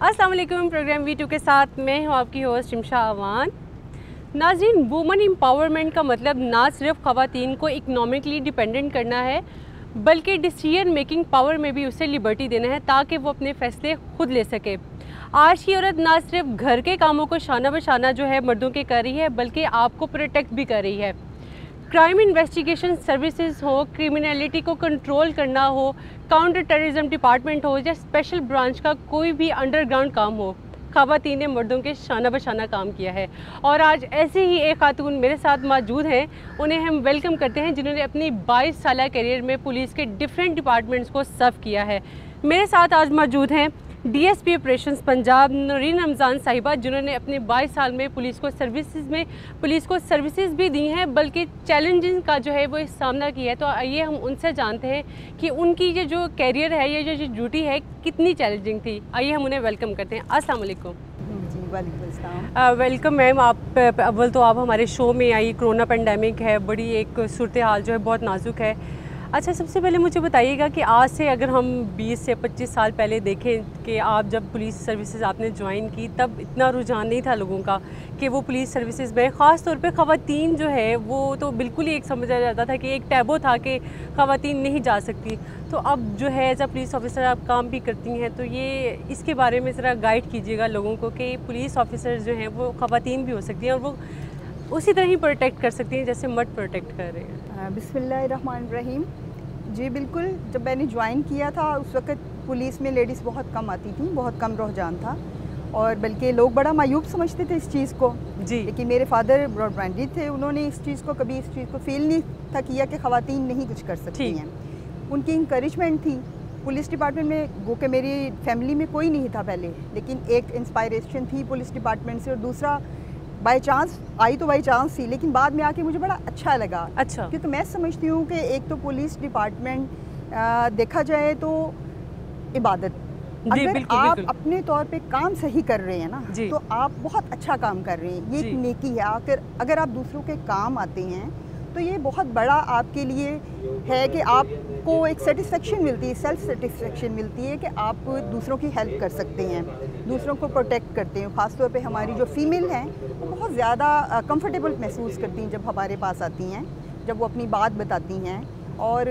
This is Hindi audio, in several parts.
अस्सलाम वालेकुम। प्रोग्राम V2 के साथ मैं हूँ आपकी होस्ट शिमशा अवान। नाज़रीन, वुमेन एम्पावरमेंट का मतलब ना सिर्फ ख़वातीन को इकनॉमिकली डिपेंडेंट करना है बल्कि डिसीजन मेकिंग पावर में भी उसे लिबर्टी देना है ताकि वो अपने फ़ैसले खुद ले सके। आज की औरत ना सिर्फ घर के कामों को शाना बशाना जो है मर्दों के कर रही है बल्कि आपको प्रोटेक्ट भी कर रही है। क्राइम इन्वेस्टिगेशन सर्विसेज हो, क्रिमिनलिटी को कंट्रोल करना हो, काउंटर टेररिज्म डिपार्टमेंट हो या स्पेशल ब्रांच का कोई भी अंडरग्राउंड काम हो, ख़वातीन ने मर्दों के शाना बशाना काम किया है। और आज ऐसे ही एक खातून मेरे साथ मौजूद हैं, उन्हें हम वेलकम करते हैं जिन्होंने अपनी 22 साल करियर में पुलिस के डिफरेंट डिपार्टमेंट्स को सर्व किया है। मेरे साथ आज मौजूद हैं DSP ऑपरेशंस पंजाब नूरीन रमज़ान साहिबा, जिन्होंने अपने 22 साल में पुलिस को सर्विसेज भी दी हैं बल्कि चैलेंजिंग का जो है वो सामना किया है। तो आइए हम उनसे जानते हैं कि उनकी ये जो कैरियर है, ये जो ड्यूटी है कितनी चैलेंजिंग थी। आइए हम उन्हें वेलकम करते हैं। अस्सलाम वालेकुम। जी वालेकुम अस्सलाम। Welcome ma'am. आप अव्वल तो आप हमारे शो में आई, कोरोना पेंडेमिक है, बड़ी एक सूरत हाल जो है बहुत नाजुक है। अच्छा, सबसे पहले मुझे बताइएगा कि आज से अगर हम 20 से 25 साल पहले देखें कि आप जब पुलिस सर्विसेज आपने ज्वाइन की तब इतना रुझान नहीं था लोगों का कि वो पुलिस सर्विसेज में ख़ास तौर पे ख़वातीन जो है वो तो बिल्कुल ही एक समझा जाता था कि एक टैबू था कि ख़वातीन नहीं जा सकती। तो अब जो है एज अ पुलिस ऑफिसर आप काम भी करती हैं, तो ये इसके बारे में ज़रा गाइड कीजिएगा लोगों को कि पुलिस ऑफिसर जो हैं वो ख़वातीन भी हो सकती हैं और वो उसी तरह ही प्रोटेक्ट कर सकती हैं जैसे मर्द प्रोटेक्ट कर रहे हैं। बिस्मिल्लाहिर्रहमानिर्रहीम। जी बिल्कुल, जब मैंने ज्वाइन किया था उस वक़्त पुलिस में लेडीज़ बहुत कम आती थी, बहुत कम रुझान था और बल्कि लोग बड़ा मायूब समझते थे इस चीज़ को जी। लेकिन मेरे फादर ब्रॉडबैंडी थे, उन्होंने इस चीज़ को कभी फील नहीं था किया कि ख़वातीन नहीं कुछ कर सकती हैं। उनकी इंकरेजमेंट थी पुलिस डिपार्टमेंट में। गो के मेरी फैमिली में कोई नहीं था पहले, लेकिन एक इंस्पायरेशन थी पुलिस डिपार्टमेंट से और दूसरा बाय चांस आई तो बाय चांस थी, लेकिन बाद में आके मुझे बड़ा अच्छा लगा। अच्छा, क्योंकि मैं समझती हूँ कि एक तो पुलिस डिपार्टमेंट देखा जाए तो इबादत, अगर आप अपने तौर पे काम सही कर रहे हैं ना तो आप बहुत अच्छा काम कर रहे हैं। ये एक नेकी है। अगर आप दूसरों के काम आते हैं तो ये बहुत बड़ा आपके लिए है कि आपको एक सेटिस्फेक्शन मिलती है, सेल्फ सेटिस्फेक्शन मिलती है कि आप दूसरों की हेल्प कर सकते हैं, दूसरों को प्रोटेक्ट करते हैं। ख़ासतौर पे हमारी जो फीमेल हैं वो बहुत ज़्यादा कंफर्टेबल महसूस करती हैं जब हमारे पास आती हैं, जब वो अपनी बात बताती हैं। और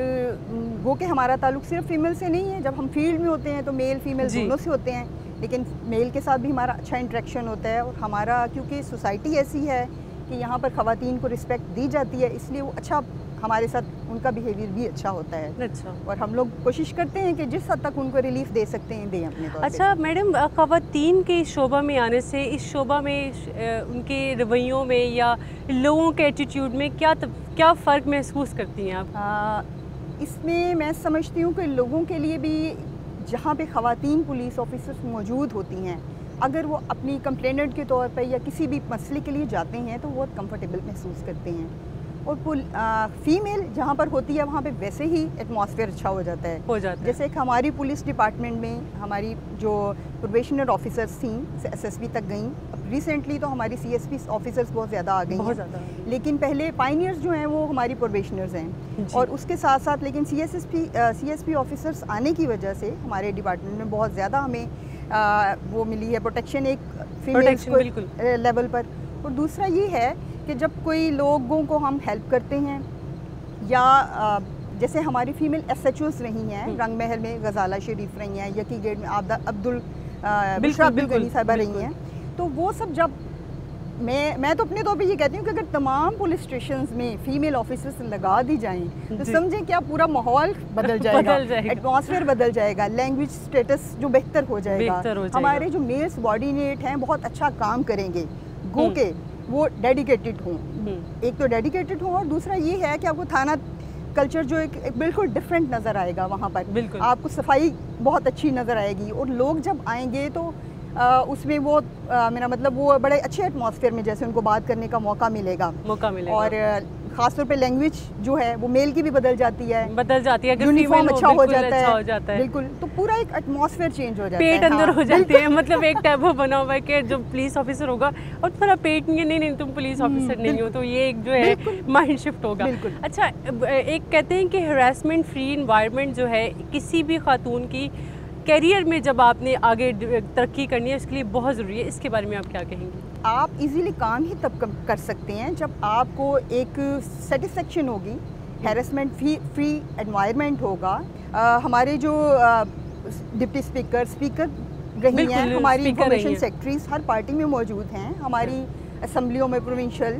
वो कि हमारा ताल्लुक़ सिर्फ फीमेल से नहीं है, जब हम फील्ड में होते हैं तो मेल फीमेल दोनों से होते हैं, लेकिन मेल के साथ भी हमारा अच्छा इंटरेक्शन होता है। और हमारा क्योंकि सोसाइटी ऐसी है कि यहाँ पर ख़वातीन को रिस्पेक्ट दी जाती है, इसलिए वो अच्छा हमारे साथ उनका बिहेवियर भी अच्छा होता है। अच्छा, और हम लोग कोशिश करते हैं कि जिस हद तक उनको रिलीफ दे सकते हैं दें अपने तौर। अच्छा मैडम, ख़वातीन के इस शोबा में आने से इस शोबा में उनके रवैयों में या लोगों के एटीट्यूड में क्या फ़र्क महसूस करती हैं आप? इसमें मैं समझती हूँ कि लोगों के लिए भी जहाँ पे ख़वातीन पुलिस ऑफिसर्स मौजूद होती हैं, अगर वो अपनी कंप्लेनेंट के तौर पर या किसी भी मसले के लिए जाते हैं तो बहुत कंफर्टेबल महसूस करते हैं। और फीमेल जहाँ पर होती है वहाँ पे वैसे ही एटमॉस्फेयर अच्छा हो जाता है। जैसे कि हमारी पुलिस डिपार्टमेंट में हमारी जो प्रोबेशनर ऑफिसर्स थी SSP तक गई, अब रिसेंटली तो हमारी CSP ऑफिसर्स बहुत ज़्यादा आ गई हैं, लेकिन पहले पायनियर्स जो हैं वो हमारी प्रोबेशनर्स हैं। और उसके साथ साथ लेकिन CSP ऑफिसर्स आने की वजह से हमारे डिपार्टमेंट में बहुत ज़्यादा हमें वो मिली है प्रोटेक्शन, एक फीमेल लेवल पर। और दूसरा ये है कि जब कोई लोगों को हम हेल्प करते हैं या जैसे हमारी फीमेल SHOs रही हैं, रंग महल में गजाला शरीफ रही हैं, यकी गेट में अब्दुल गनी साहिबा रही हैं, तो वो सब जब मैं तो अपने तौर पे ये कहती हूँ कि अगर तमाम पुलिस स्टेशन में फ़ीमेल ऑफिसर्स लगा दी जाएं तो समझें क्या पूरा माहौल बदल जाएगा, एटमॉस्फेयर बदल जाएगा, लैंग्वेज स्टेटस जो बेहतर हो जाएगा। हमारे जो मेल सबॉर्डिनेट हैं बहुत अच्छा काम करेंगे, गो के वो डेडिकेटेड हों। एक तो डेडिकेटेड हों और दूसरा ये है कि आपको थाना कल्चर जो एक बिल्कुल डिफरेंट नज़र आएगा। वहाँ पर आपको सफाई बहुत अच्छी नज़र आएगी और लोग जब आएंगे तो उसमें वो मेरा मतलब वो बड़े अच्छे एटमॉस्फेयर में जैसे उनको बात करने का मौका मिलेगा। और ख़ासतौर पे लैंग्वेज जो है वो मेल की भी बदल जाती है, यूनिफॉर्म अच्छा हो जाता है बिल्कुल, तो पूरा एक एटमॉस्फेयर चेंज हो जाता है, पेट अंदर हो जाते हैं। मतलब एक टैबू बना हुआ है कि जो पुलिस ऑफिसर होगा और थोड़ा पेट नहीं तुम पुलिस ऑफिसर नहीं हो, तो ये एक जो है माइंड शिफ्ट होगा। अच्छा, एक कहते हैं कि हरासमेंट फ्री इन्वायरमेंट जो है किसी भी खातून की कैरियर में जब आपने आगे तरक्की करनी है उसके लिए बहुत ज़रूरी है, इसके बारे में आप क्या कहेंगी? आप इजीली काम ही तब कर सकते हैं जब आपको एक सेटिस्फेक्शन होगी, हैरेसमेंट फ्री एनवायरनमेंट होगा। हमारे जो डिप्टी स्पीकर रही हैं, हमारी इंफॉर्मेशन सेक्रेटरीज हर पार्टी में मौजूद हैं, हमारी असम्बलियों में प्रोविंशियल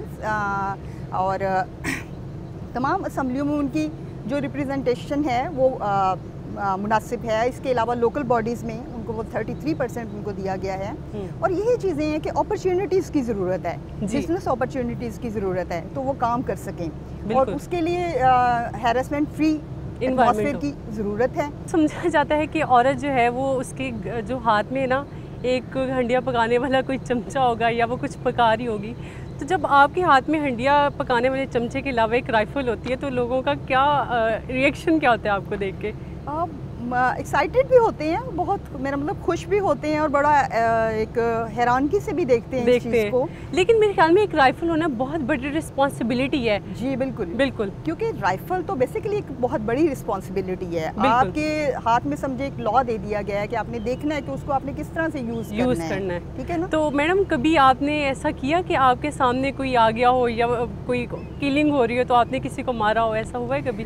और तमाम असम्बलियों में उनकी जो रिप्रेजेंटेशन है वो मुनासिब है। इसके अलावा लोकल बॉडीज़ में उनको वो 33% उनको दिया गया है। और यही चीज़ें हैं कि अपॉर्चुनिटीज़ की ज़रूरत है, बिजनेस अपॉर्चुनिटीज़ की ज़रूरत है, तो वो काम कर सकें और उसके लिए हैरेसमेंट फ्री एनवायरनमेंट की ज़रूरत है। समझा जाता है कि औरत जो है वो उसके जो हाथ में ना एक हंडिया पकाने वाला कोई चमचा होगा या वो कुछ पका रही होगी, तो जब आपके हाथ में हंडिया पकाने वाले चमचे के अलावा एक राइफल होती है तो लोगों का क्या रिएक्शन क्या होता है आपको देख के? एक्साइटेड भी होते हैं, बहुत मेरा मतलब खुश भी होते हैं और बड़ा एक हैरानगी से भी देखते हैं इस चीज़ को। लेकिन मेरे ख्याल में एक राइफल होना बहुत बड़ी रिस्पॉन्सिबिलिटी है। जी बिल्कुल बिल्कुल, क्योंकि राइफल तो बेसिकली एक बहुत बड़ी रिस्पॉन्सिबिलिटी है। आपके हाथ में समझे एक लॉ दे दिया गया है कि आपने देखना है कि उसको आपने किस तरह से यूज़ करना है, ठीक है ना? तो मैडम कभी आपने ऐसा किया कि आपके सामने कोई आ गया हो या कोई किलिंग हो रही हो तो आपने किसी को मारा हो, ऐसा हुआ है कभी?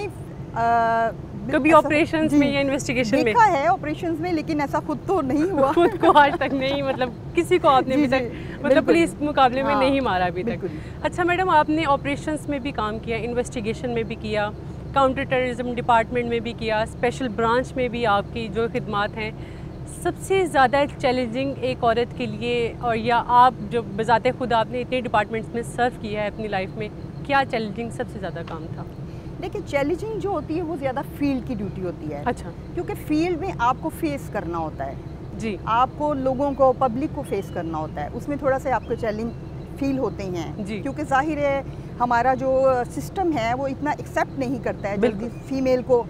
नहीं, कभी ऑपरेशंस में या इन्वेस्टिगेशन में देखा है ऑपरेशंस में, लेकिन ऐसा खुद तो नहीं हुआ। खुद को आज तक नहीं, मतलब किसी को आपने अभी तक मतलब पुलिस मुकाबले में नहीं मारा अभी तक। अच्छा मैडम, आपने ऑपरेशंस में भी काम किया, इन्वेस्टिगेशन में भी किया, काउंटर टेररिज्म डिपार्टमेंट में भी किया, स्पेशल ब्रांच में भी आपकी जो खिदमात हैं, सबसे ज़्यादा चैलेंजिंग एक औरत के लिए, और या आप जो बजाते खुद आपने इतने डिपार्टमेंट्स में सर्व किया है अपनी लाइफ में, क्या चैलेंजिंग सबसे ज़्यादा काम था? देखिए, चैलेंजिंग जो होती है वो ज़्यादा फील्ड की ड्यूटी होती है। अच्छा। क्योंकि फील्ड में आपको फेस करना होता है जी, आपको लोगों को, पब्लिक को फेस करना होता है, उसमें थोड़ा सा आपको चैलेंज फील होते हैं जी। क्योंकि जाहिर है हमारा जो सिस्टम है वो इतना एक्सेप्ट नहीं करता है जल्दी फीमेल को,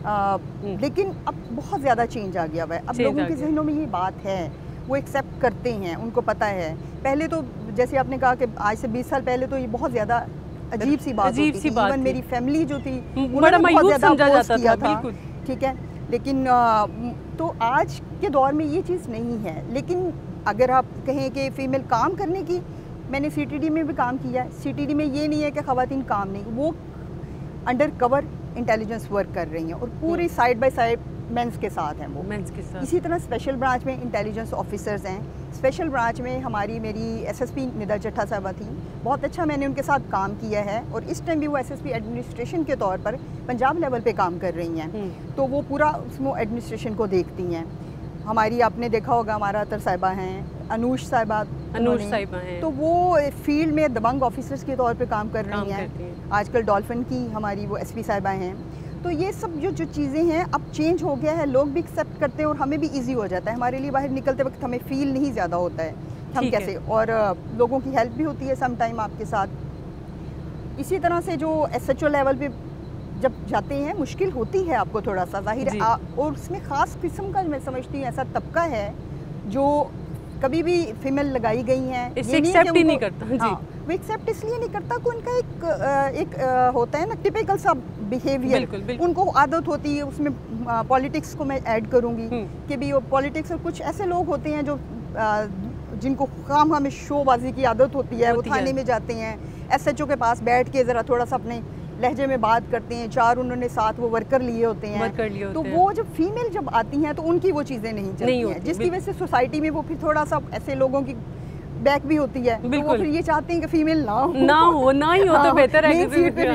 लेकिन अब बहुत ज़्यादा चेंज आ गया हुआ है। अब लोगों के जहनों में ये बात है, वो एक्सेप्ट करते हैं, उनको पता है। पहले तो जैसे आपने कहा कि आज से 20 साल पहले तो ये बहुत ज़्यादा अजीब सी बात होती थी। इवन मेरी फैमिली जो थी बड़ा बहुत ज़्यादा अपोज किया था, ठीक है, लेकिन तो आज के दौर में ये चीज़ नहीं है। लेकिन अगर आप कहें कि फ़ीमेल काम करने की, मैंने सीटीडी में भी काम किया है, सीटीडी में ये नहीं है कि ख़वातीन काम नहीं, वो अंडर कवर इंटेलिजेंस वर्क कर रही हैं और पूरी साइड बाय साइड मेंस के साथ हैं, वो मेंस के साथ। इसी तरह स्पेशल ब्रांच में इंटेलिजेंस ऑफिसर्स हैं। स्पेशल ब्रांच में हमारी मेरी एसएसपी निदा चट्टा साहबा थी, बहुत अच्छा मैंने उनके साथ काम किया है और इस टाइम भी वो एसएसपी एडमिनिस्ट्रेशन के तौर पर पंजाब लेवल पे काम कर रही हैं, तो वो पूरा उसमें एडमिनिस्ट्रेशन को देखती हैं। हमारी आपने देखा होगा हमारा अतर साहिबा हैं, अनुष साहिबा हैं, तो वो फील्ड में दबंग ऑफिसर्स के तौर पे काम कर रही हैं। आजकल डॉल्फिन की हमारी वो एसपी साहिबा हैं। तो ये सब जो चीज़ें हैं अब चेंज हो गया है, लोग भी एक्सेप्ट करते हैं और हमें भी इजी हो जाता है। हमारे लिए बाहर निकलते वक्त हमें फील नहीं ज़्यादा होता है हम कैसे, और लोगों की हेल्प भी होती है सम टाइम आपके साथ। इसी तरह से जो एसएचओ लेवल पे जब जाते हैं मुश्किल होती है आपको थोड़ा सा, जाहिर है, और उसमें ख़ास किस्म का मैं समझती हूँ ऐसा तबका है जो कभी भी फीमेल लगाई गई हैं, इसे एक्सेप्ट ही नहीं करता। जी, वो एक्सेप्ट इसलिए नहीं करता कि उनका एक होता है ना टिपिकल सा बिहेवियर, उनको आदत होती है उसमें। पॉलिटिक्स को मैं ऐड करूँगी कि भी वो पॉलिटिक्स और कुछ ऐसे लोग होते हैं जो जिनको काम हमें शोबाजी की आदत होती है, वो थाने में जाते हैं, एसएचओ के पास बैठ के ज़रा थोड़ा सा अपने लहजे में बात करते हैं, 4 उन्होंने साथ वो वर्कर लिए होते हैं, तो वो जब फीमेल जब आती हैं तो उनकी वो चीज़ें नहीं चलती हैं, जिसकी वजह से सोसाइटी में वो फिर थोड़ा सा ऐसे लोगों की बैक भी होती है, तो वो फिर ये चाहते हैं कि फीमेल ना ही हो तो बेहतर है।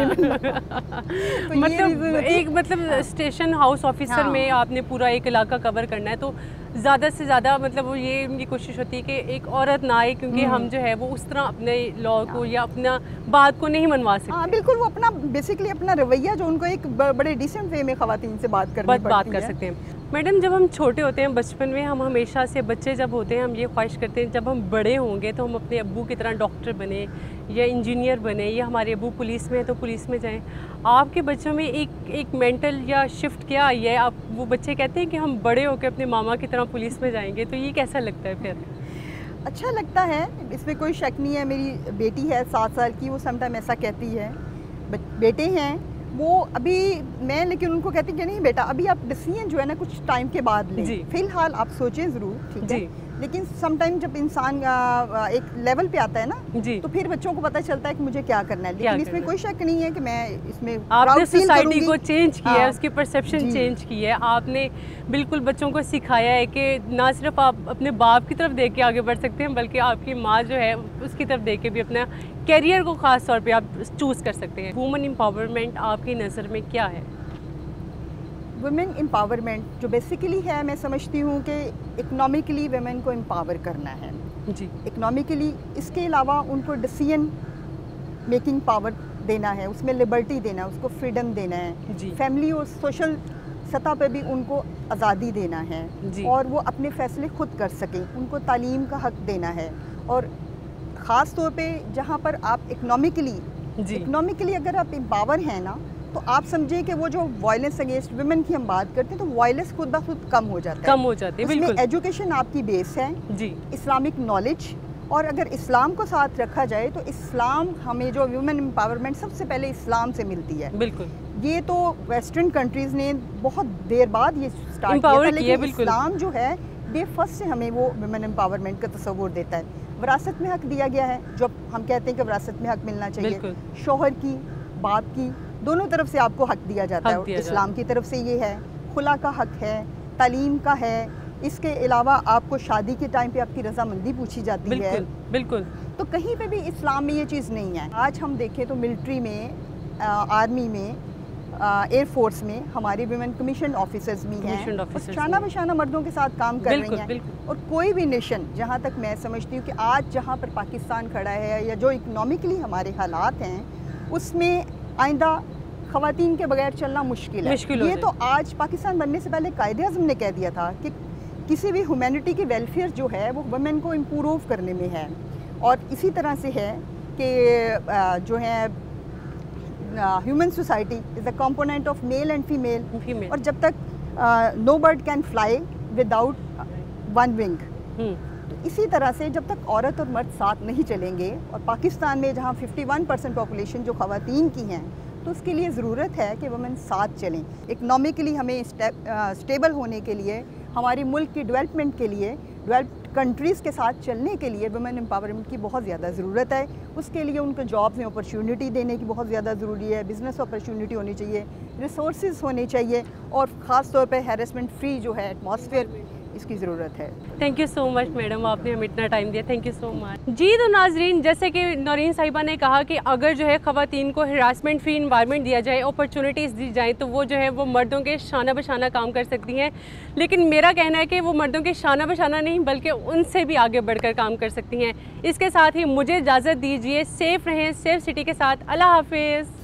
मतलब एक स्टेशन हाउस ऑफिसर में आपने पूरा एक इलाका कवर करना है, तो ज़्यादा से ज़्यादा मतलब वो ये उनकी कोशिश होती है कि एक औरत ना आए, क्योंकि हम जो है वो उस तरह अपने लॉ को या अपना बात को नहीं मनवा सकते। हाँ बिल्कुल, वो अपना बेसिकली अपना रवैया जो उनको एक बड़े डिसेंट वे में ख़वातीन से बात कर सकते हैं। मैडम, जब हम छोटे होते हैं बचपन में, हम हमेशा से बच्चे जब होते हैं हम ये ख्वाहिश करते हैं जब हम बड़े होंगे तो हम अपने अब्बू की तरह डॉक्टर बने या इंजीनियर बने, या हमारे अब्बू पुलिस में है तो पुलिस में जाएं। आपके बच्चों में एक मेंटल या शिफ्ट क्या आई है? आप वो बच्चे कहते हैं कि हम बड़े होकर अपने मामा की तरह पुलिस में जाएंगे, तो ये कैसा लगता है फिर? अच्छा लगता है, इसमें कोई शक नहीं है। मेरी बेटी है 7 साल की, वो समटाइम ऐसा कहती है। बेटे हैं वो अभी मैं लेकिन उनको कहती कि नहीं बेटा, अभी आप डिसीजन जो है ना कुछ टाइम के बाद लें, फिलहाल आप सोचें ज़रूर, ठीक है, लेकिन समटाइम जब इंसान एक लेवल पे आता है ना तो फिर बच्चों को पता चलता है कि मुझे क्या करना है। लेकिन इसमें कोई शक नहीं है कि मैं इसमें आपने सोसाइटी को चेंज किया है, उसकी परसेप्शन चेंज की है, आपने बिल्कुल बच्चों को सिखाया है कि ना सिर्फ आप अपने बाप की तरफ देख के आगे बढ़ सकते हैं, बल्कि आपकी माँ जो है उसकी तरफ देख के भी अपना कैरियर को ख़ास तौर पे आप चूज़ कर सकते हैं। वुमेन एम्पावरमेंट आपकी नज़र में क्या है? वुमेन एम्पावरमेंट जो बेसिकली है, मैं समझती हूँ कि इकोनॉमिकली वुमेन को एम्पावर करना है जी, इकोनॉमिकली। इसके अलावा उनको डिसीजन मेकिंग पावर देना है, उसमें लिबर्टी देना है, उसको फ्रीडम देना है जी। फैमिली और सोशल सतह पे भी उनको आज़ादी देना है जी। और वो अपने फैसले खुद कर सकें। उनको तालीम का हक देना है, और ख़ास तौर पे जहाँ पर आप इकोनॉमिकली अगर आप एम्पावर हैं ना, तो आप समझिए कि वो जो वायलेंस अगेंस्ट वुमेन की हम बात करते हैं, तो वायलेंस खुद ब खुद कम हो जाता है। बिल्कुल। एजुकेशन आपकी बेस है जी, इस्लामिक नॉलेज, और अगर इस्लाम को साथ रखा जाए तो इस्लाम हमें जो वुमेन एम्पावरमेंट सबसे पहले इस्लाम से मिलती है। बिल्कुल। ये तो वेस्टर्न कंट्रीज़ ने बहुत देर बाद ये स्टार्ट किया था, लेकिन इस्लाम जो है डे फर्स्ट से हमें वो वुमेन एम्पावरमेंट का तस्वुर देता है। विरासत में हक दिया गया है, जो हम कहते हैं कि विरासत में हक मिलना चाहिए, शौहर की, बाप की, दोनों तरफ से आपको हक दिया जाता है। इस्लाम की तरफ से ये है, खुला का हक है, तालीम का है। इसके अलावा आपको शादी के टाइम पे आपकी रजामंदी पूछी जाती है। बिल्कुल। तो कहीं पे भी इस्लाम में ये चीज़ नहीं है। आज हम देखें तो मिलिट्री में, आर्मी में, एयरफोर्स में हमारे वुमेन कमीशन ऑफिसर्स भी हैं, और शाना बशाना मर्दों के साथ काम कर रही हैं। और कोई भी नेशन, जहाँ तक मैं समझती हूँ कि आज जहाँ पर पाकिस्तान खड़ा है, या जो इकनॉमिकली हमारे हालात हैं, उसमें आइंदा ख़वातीन के बगैर चलना मुश्किल है। ये तो आज पाकिस्तान बनने से पहले कायदे-ए-आज़म ने कह दिया था कि किसी भी ह्यूमैनिटी की वेलफेयर जो है वो वुमेन को इम्प्रूव करने में है। और इसी तरह से है कि जो है human society is a component of male and female, और जब तक no bird can fly without one wing, तो इसी तरह से जब तक औरत और मर्द साथ नहीं चलेंगे, और पाकिस्तान में जहाँ 51% पॉपुलेशन जो ख़वातीन की हैं, तो उसके लिए ज़रूरत है कि वुमेन साथ चलें। इकनॉमिकली हमें स्टेबल होने के लिए, हमारी मुल्क की डेवलपमेंट के लिए, डेवलप्ड कंट्रीज़ के साथ चलने के लिए वुमेन एम्पावरमेंट की बहुत ज़्यादा ज़रूरत है। उसके लिए उनको जॉब्स में अपॉर्चुनिटी देने की बहुत ज़्यादा ज़रूरी है, बिज़नेस अपॉर्चुनिटी होनी चाहिए, रिसोर्सेज होने चाहिए, और ख़ास तौर पे हैरेसमेंट फ्री जो है एटमॉस्फेयर, इसकी ज़रूरत है। Thank you so much madam, आपने हमें इतना टाइम दिया, थैंक यू सो मच जी। तो नाजरीन, जैसे कि नौरीन साहिबा ने कहा कि अगर जो है ख़वातीन को हरासमेंट फ्री इन्वायरमेंट दिया जाए, अपॉर्चुनिटीज़ दी जाए, तो वो जो है वो मर्दों के शाना बशाना काम कर सकती हैं। लेकिन मेरा कहना है कि वो मर्दों के शाना बशाना नहीं, बल्कि उनसे भी आगे बढ़कर काम कर सकती हैं। इसके साथ ही मुझे इजाज़त दीजिए, सेफ़ रहें, सेफ सिटी के साथ। अल्लाह हाफिज़।